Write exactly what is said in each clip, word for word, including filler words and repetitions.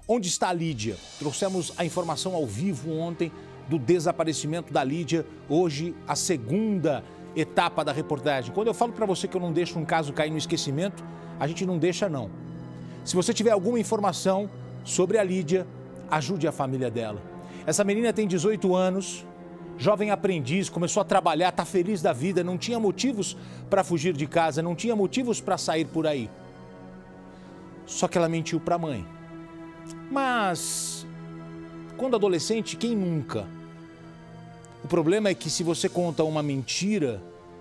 Onde está a Lídia? Trouxemos a informação ao vivo ontem do desaparecimento da Lídia. Hoje, a segunda etapa da reportagem. Quando eu falo para você que eu não deixo um caso cair no esquecimento, a gente não deixa, não. Se você tiver alguma informação sobre a Lídia, ajude a família dela. Essa menina tem dezoito anos, jovem aprendiz, começou a trabalhar, está feliz da vida, não tinha motivos para fugir de casa, não tinha motivos para sair por aí. Só que ela mentiu para a mãe. Mas, quando adolescente, quem nunca? O problema é que se você conta uma mentira,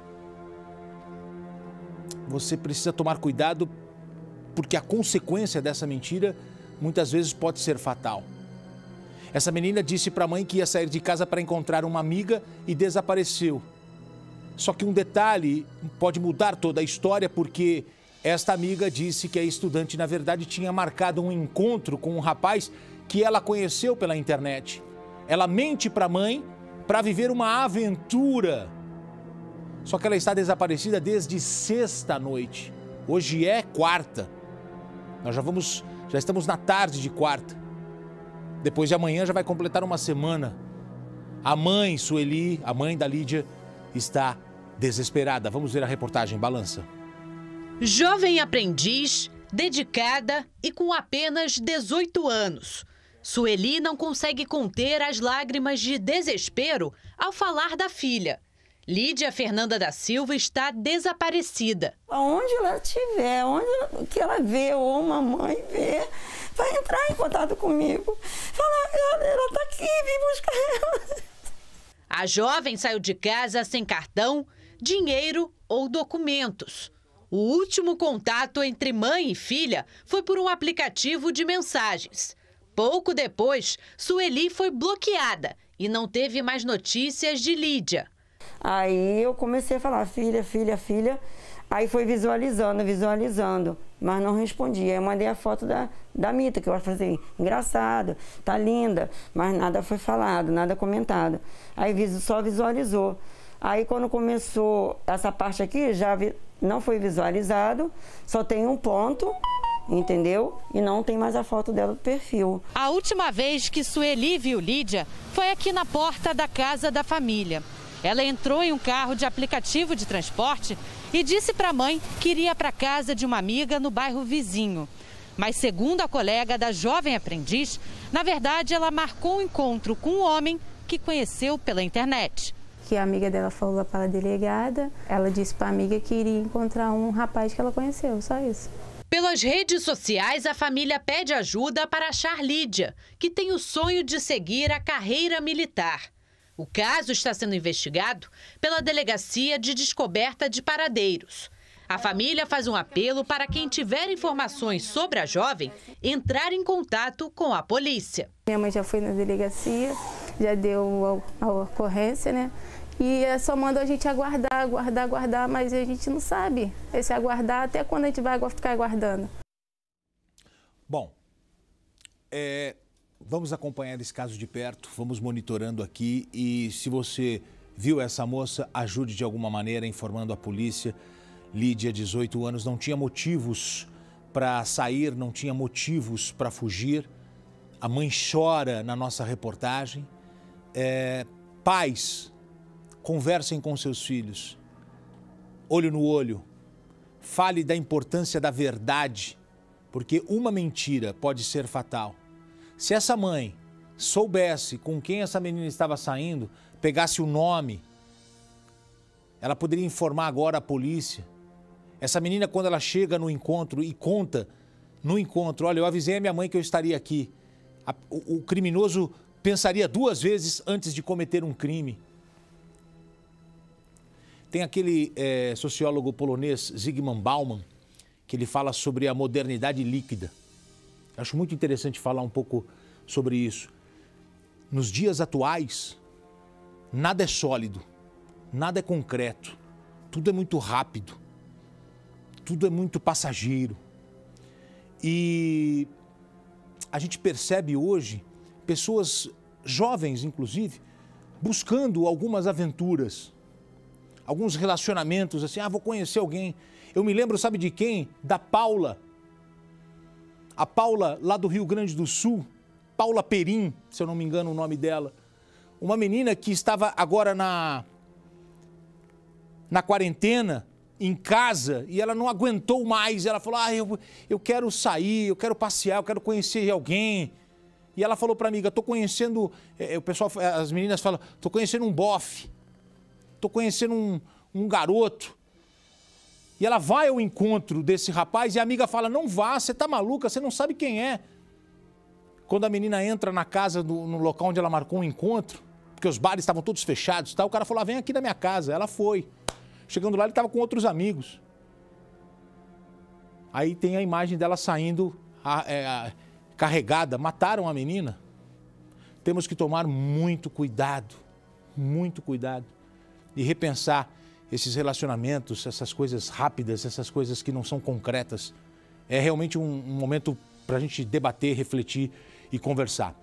você precisa tomar cuidado, porque a consequência dessa mentira muitas vezes pode ser fatal. Essa menina disse para a mãe que ia sair de casa para encontrar uma amiga e desapareceu. Só que um detalhe pode mudar toda a história, porque esta amiga disse que a estudante, na verdade, tinha marcado um encontro com um rapaz que ela conheceu pela internet. Ela mente para a mãe para viver uma aventura. Só que ela está desaparecida desde sexta-noite. Hoje é quarta. Nós já vamos, já estamos na tarde de quarta. Depois de amanhã já vai completar uma semana. A mãe, Sueli, a mãe da Lídia, está desesperada. Vamos ver a reportagem, balança. Jovem aprendiz, dedicada e com apenas dezoito anos. Sueli não consegue conter as lágrimas de desespero ao falar da filha. Lídia Fernanda da Silva está desaparecida. Aonde ela estiver, onde que ela vê ou uma mãe vê, vai entrar em contato comigo. Falar, ela está aqui, vem buscar ela. A jovem saiu de casa sem cartão, dinheiro ou documentos. O último contato entre mãe e filha foi por um aplicativo de mensagens. Pouco depois, Sueli foi bloqueada e não teve mais notícias de Lídia. Aí eu comecei a falar, filha, filha, filha. Aí foi visualizando, visualizando, mas não respondia. Aí eu mandei a foto da, da Mita, que eu acho assim, engraçado, tá linda, mas nada foi falado, nada comentado. Aí só visualizou. Aí quando começou essa parte aqui, já vi, não foi visualizado, só tem um ponto, entendeu? E não tem mais a foto dela do perfil. A última vez que Sueli viu Lídia foi aqui na porta da casa da família. Ela entrou em um carro de aplicativo de transporte e disse para a mãe que iria para a casa de uma amiga no bairro vizinho. Mas, segundo a colega da jovem aprendiz, na verdade ela marcou um encontro com um homem que conheceu pela internet. Que a amiga dela falou para a delegada, ela disse para a amiga que iria encontrar um rapaz que ela conheceu, só isso. Pelas redes sociais, a família pede ajuda para achar Lídia, que tem o sonho de seguir a carreira militar. O caso está sendo investigado pela Delegacia de Descoberta de Paradeiros. A família faz um apelo para quem tiver informações sobre a jovem entrar em contato com a polícia. Minha mãe já foi na delegacia, já deu a, a ocorrência, né? E só manda a gente aguardar, aguardar, aguardar, mas a gente não sabe esse aguardar até quando a gente vai ficar aguardando. Bom, é... vamos acompanhar esse caso de perto, vamos monitorando aqui e se você viu essa moça, ajude de alguma maneira informando a polícia. Lídia, dezoito anos, não tinha motivos para sair, não tinha motivos para fugir. A mãe chora na nossa reportagem. É, pais, conversem com seus filhos, olho no olho, fale da importância da verdade, porque uma mentira pode ser fatal. Se essa mãe soubesse com quem essa menina estava saindo, pegasse o nome, ela poderia informar agora a polícia. Essa menina, quando ela chega no encontro e conta no encontro, olha, eu avisei a minha mãe que eu estaria aqui. A, o, o criminoso pensaria duas vezes antes de cometer um crime. Tem aquele é, sociólogo polonês, Zygmunt Bauman, que ele fala sobre a modernidade líquida. Acho muito interessante falar um pouco sobre isso. Nos dias atuais, nada é sólido, nada é concreto, tudo é muito rápido, tudo é muito passageiro. E a gente percebe hoje pessoas jovens, inclusive, buscando algumas aventuras, alguns relacionamentos, assim, ah, vou conhecer alguém. Eu me lembro, sabe de quem? Da Paula. A Paula, lá do Rio Grande do Sul, Paula Perim, se eu não me engano o nome dela. Uma menina que estava agora na, na quarentena, em casa, e ela não aguentou mais. Ela falou, ah, eu, eu quero sair, eu quero passear, eu quero conhecer alguém. E ela falou para a amiga, tô conhecendo, é, o pessoal, as meninas falam, tô conhecendo um bofe, tô conhecendo um, um garoto. E ela vai ao encontro desse rapaz e a amiga fala, não vá, você tá maluca, você não sabe quem é. Quando a menina entra na casa, do, no local onde ela marcou um encontro, porque os bares estavam todos fechados, tá? O cara falou, ah, vem aqui na minha casa. Ela foi. Chegando lá, ele estava com outros amigos. Aí tem a imagem dela saindo a, é, a, carregada. Mataram a menina. Temos que tomar muito cuidado, muito cuidado. E repensar esses relacionamentos, essas coisas rápidas, essas coisas que não são concretas. É realmente um, um momento para a gente debater, refletir e conversar.